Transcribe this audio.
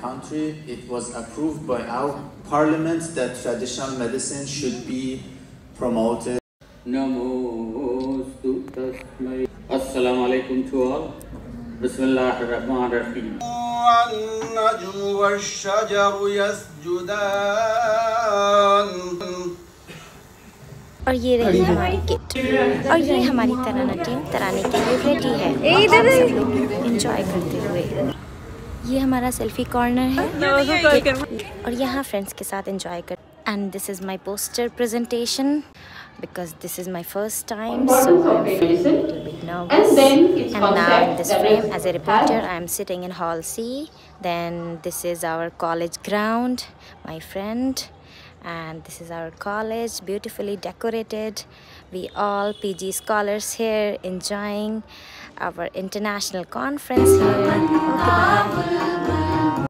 country. It was approved by our parliament that traditional medicine should be promoted. Assalamu alaikum to all. Bismillahir Rahmanir Rahim. और ये रही हमारी kit और ये हमारी तराना टीम तराने के लिए रेडी है हम सब लोग एंजॉय करते हुए। ये हमारा सेल्फी कॉर्नर है और यहाँ फ्रेंड्स के साथ एंजॉय कर। And this is my poster presentation because this is my first time, so I'm feeling a little bit nervous. And now in this frame as a reporter I am sitting in hall C. Then this is our college ground, my friend, and this is our college, beautifully decorated. We all PG scholars here enjoying our international conference here. Okay, bye.